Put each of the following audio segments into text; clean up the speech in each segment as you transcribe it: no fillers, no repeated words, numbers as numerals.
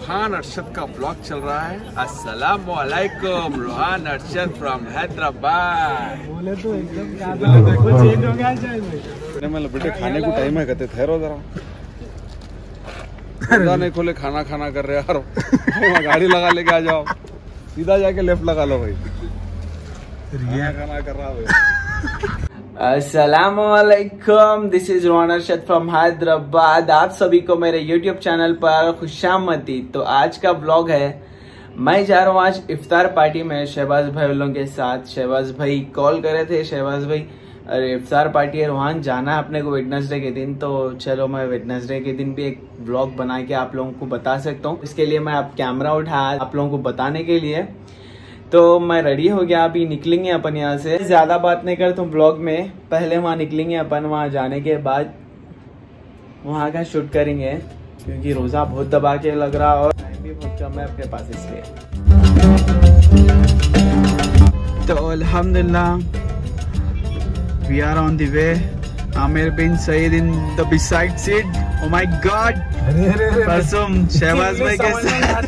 रोहान अरशद का ब्लॉग चल रहा है। अस्सलाम वालेकुम, रोहान अरशद फ्रॉम हैदराबाद। बोले तो एकदम कुछ चेंज हो गया शायद। मतलब बेटे खाने को टाइम है, कहते ठहरो जरा, नहीं खोले खाना खाना कर रहे यार। गाड़ी लगा लेके आ जाओ, सीधा जाके लेफ्ट लगा लो भाई, खाना कर रहा भाई। अस्सलामुअलैकुम, this is Rohan Arshad from Hyderabad. आप सभी को मेरे यूट्यूब चैनल पर खुशामदीद। तो आज का व्लॉग है, मैं जा रहा हूँ आज इफ्तार पार्टी में शहबाज भाई वालों के साथ। शहबाज भाई कॉल करे थे, शहबाज भाई अरे इफ्तार पार्टी है रोहान, जाना है अपने को वेडनेसडे के दिन। तो चलो मैं वेडनेसडे के दिन भी एक व्लॉग बना के आप लोगों को बता सकता हूँ। इसके लिए मैं आप कैमरा उठाया आप लोगों को बताने के लिए। तो मैं रेडी हो गया, अभी निकलेंगे अपन यहाँ से। ज्यादा बात नहीं करता हूँ ब्लॉग में, पहले वहाँ निकलेंगे अपन, वहाँ जाने के बाद वहाँ का शूट करेंगे क्योंकि रोजा बहुत दबा के लग रहा और टाइम भी बहुत कम है अपने पास, इसलिए। तो अल्हम्दुलिल्लाह we are on the way. Amir bin Saeed in the beside seat. Oh my God! परसों शहबाज भाई के साथ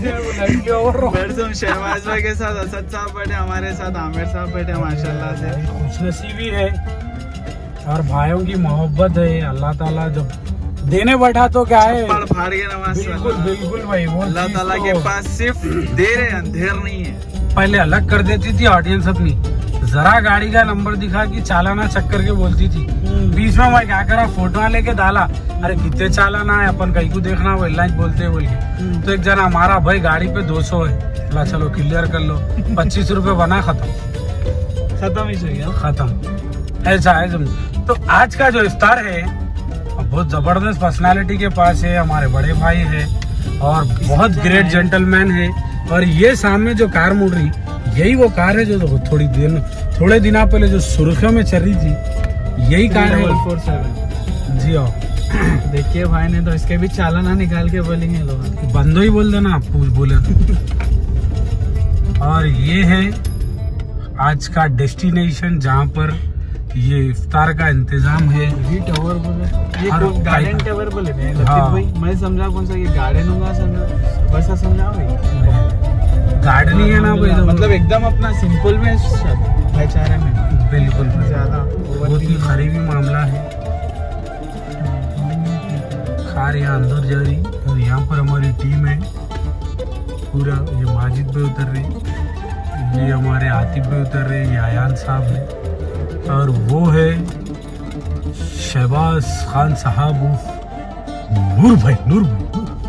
असद साहब बैठे, हमारे साथ आमिर साहब बैठे, माशाल्लाह से खुशनसीबी है और भाइयों की मोहब्बत है। अल्लाह ताला जब देने बैठा तो क्या है, फाड़ के नमाज। बिल्कुल बिल्कुल भाई, अल्लाह ताला के पास सिर्फ देर है, अंधेर नहीं है। पहले अलग कर देती थी ऑडियंस अपनी, जरा गाड़ी का नंबर दिखा कि चालाना चेक करके बोलती थी। बीच में मैं क्या करा, फोटो लेके डाला, अरे कितने चालाना है अपन कहीं को देखना, वो लाइक बोलते बोल के। तो एक जना हमारा भाई गाड़ी पे 200 है, ला चलो क्लियर कर लो, 25 रुपए बना, खत्म ही चाहिए, खत्म ऐसा है समझो। तो आज का जो इफ्तार है बहुत जबरदस्त पर्सनालिटी के पास है, हमारे बड़े भाई है और बहुत ग्रेट जेंटलमैन है। और ये सामने जो कार मुड़ रही, यही वो कार है जो थोड़े दिन पहले जो सुर्खियों में चल रही थी, यही कार है 447। जी हाँ, देखिए भाई ने तो इसके भी चालाना निकाल के बोलेंगे लोग, बंदो ही बोल देना, आप बोले। और ये है आज का डेस्टिनेशन जहाँ पर ये इफ्तार का इंतजाम है। ये टावर बोले, ये गार्डन टावर बोले भाई, मैं समझा कौन सा, ये गार्डन होगा समझा, वैसा समझा भाई। गार्डन ही है ना भाई, मतलब एकदम अपना सिंपल में भाईचारे में, बिल्कुल ज्यादा बहुत ही करीबी मामला है। कार यहाँ अंदर जा रही और यहाँ पर हमारी टीम है पूरा। ये माजिद पे उतर रही, ये हमारे आतिफ पे उतर रहे, ये आयान साहब है और वो है शहबाज खान साहब, नूर भाई, नूर भाई।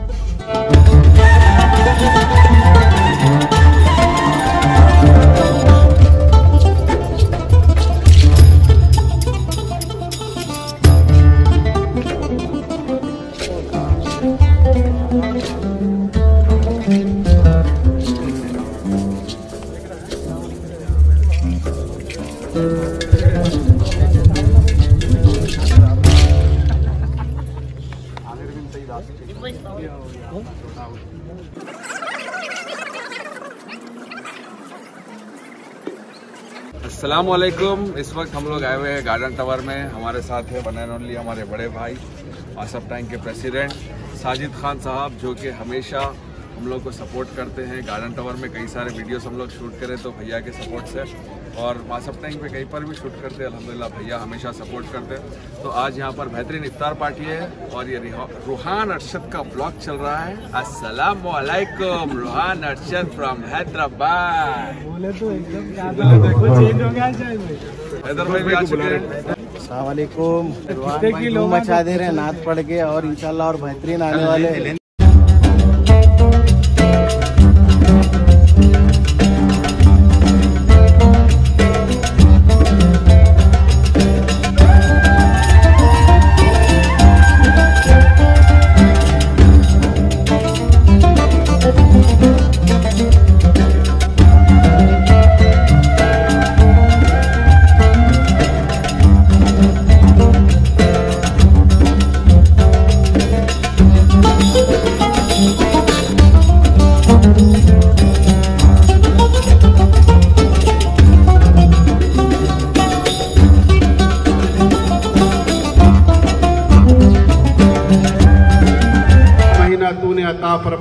अस्सलामुअलैकुम, इस वक्त हम लोग आए हुए हैं गार्डन टावर में। हमारे साथ है वन एंड ओनली हमारे बड़े भाई आसफ टैंक के प्रेसिडेंट साजिद खान साहब, जो कि हमेशा हम लोग को सपोर्ट करते हैं। गार्डन टावर में कई सारे वीडियोस हम लोग शूट करें तो भैया के सपोर्ट से, और आसफ टैंक पे कहीं पर भी शूट करते हैं अल्हम्दुलिल्लाह भैया हमेशा सपोर्ट करते हैं। तो आज यहाँ पर बेहतरीन इफ्तार पार्टी है और ये रोहान अरशद का ब्लॉग चल रहा है। अस्सलाम वालेकुम, रोहान अरशद फ्रॉम हैदराबाद। बोले तो एकदम कुछ चेंज हो गया शायद। हैदर भाई भी आ चुके हैं। अस्सलाम वालेकुम, रोहान भाई धूम मचा दे रहे हैं नाच पढ़ के, और इंशाल्लाह और बेहतरीन आने वाले।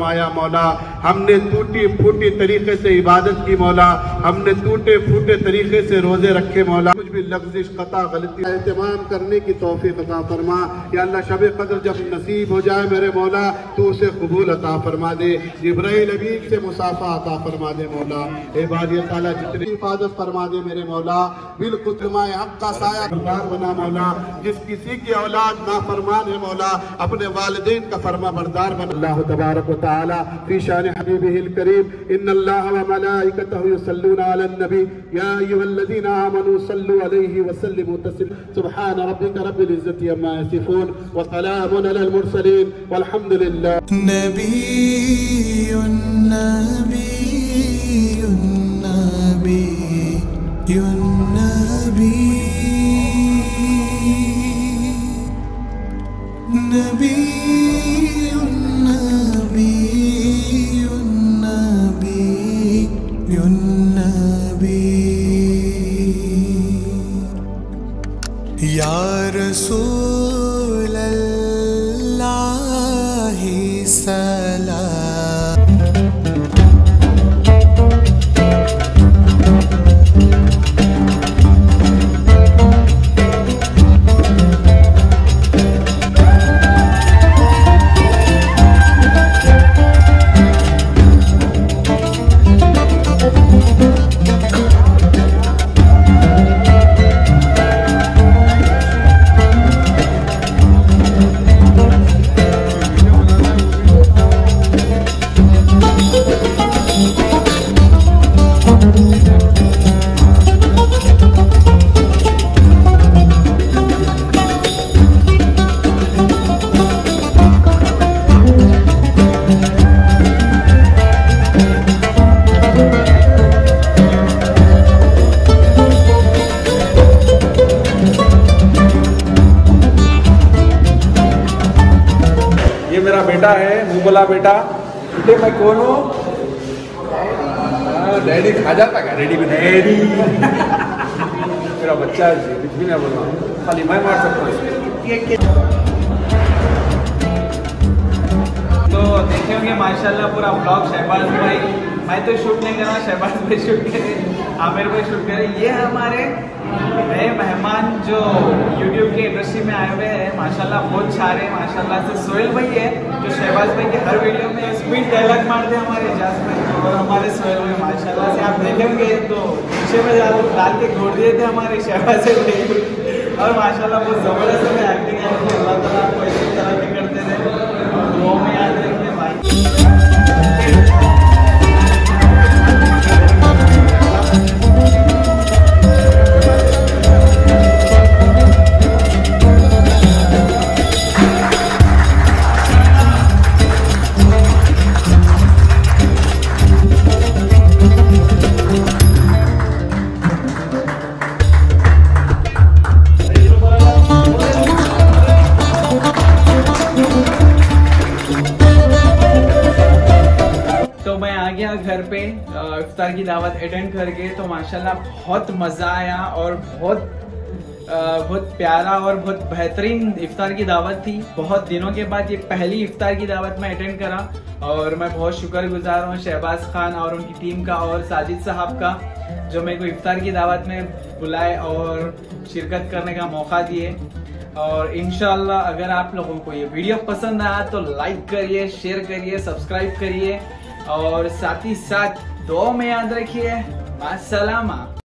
फरमाया मौला। हमने टूटी फूटी तरीके से इबादत की मौला, हमने टूटे फूटे तरीके से रोजे रखे मौला। कुछ भी लफ्ज़िश कता गलती एहतमाम करने की तौफीक अता फरमा। या अल्लाह शब कद्र जब नसीब हो जाए मेरे मौला तो उसे कबूल अता फरमा दे। जिब्राइल अमीन से मुसाफा अता फरमा दे मौला। ए बारी ताला जितनी हिफाजत फरमा दे मेरे मौला। बिल्कुल तुम्हारे हक का साया बना मौला। जिस किसी की औलाद नाफरमान है मौला अपने वालिदैन का फरमा बरदार बना। अल्लाह तबारक व तआला फी शान हबीबिहिल करीम इन्नल्लाह व मलाइकतहु युसल्लूना अलन नबी या अय्युहल्लज़ीना आमनू सल्लु अलैहि व सल्लिमू तस्लीमा। सुब्हान रब्बिका रब्बिल इज्जति अम्मा यसिफून व सलामुन अलल मुरसलीन वल्हम्दुलिल्लाह। नबियुन नबियुन नबियुन नबी नबियुन नबियुन नबियुन नबी या रसूल अल्लाह सलाम। मेरा बेटा है, मुंह बोला बेटा। बेटे मैं कौन हूँ? डैडी खा जाता क्या? डैडी भी डैडी मेरा बच्चा है, कुछ भी नहीं बोलना, खाली मैं मार सकता हूँ। तो देखे होंगे माशाल्लाह पूरा ब्लॉग शहबाज भाई, मैं तो शूट नहीं कर रहा, शहबाज भाई शूट करे, आमिर भाई शूट करे। ये हमारे नए मेहमान जो यूट्यूब के इंडस्ट्री में आए हुए हैं माशाल्लाह, बहुत सारे माशाल्लाह से सोहेल भाई है जो शहबाज भाई के हर वीडियो में स्पीड डायलॉग मारते हैं हमारे एजाज भाई और हमारे सोहेल भाई माशाल्लाह से। आप देखेंगे तो पीछे में डाल के घोड़ दिए थे हमारे शहबाज भाई और माशाल्लाह बहुत ज़बरदस्त में एक्टिंग है। अल्लाह ताला आपको इसी तरह की करते रहे, वो में याद रखिए भाई। घर पे इफ्तार की दावत अटेंड करके तो माशाल्लाह बहुत मज़ा आया और बहुत प्यारा और बहुत बेहतरीन इफ्तार की दावत थी। बहुत दिनों के बाद ये पहली इफ्तार की दावत में अटेंड करा और मैं बहुत शुक्रगुजार हूँ शहबाज खान और उनकी टीम का और साजिद साहब का जो मेरे को इफ्तार की दावत में बुलाए और शिरकत करने का मौका दिए। और इंशाल्लाह अगर आप लोगों को ये वीडियो पसंद आया तो लाइक करिए, शेयर करिए, सब्सक्राइब करिए और साथ ही साथ दुआ में याद रखिए। मास्सलामा।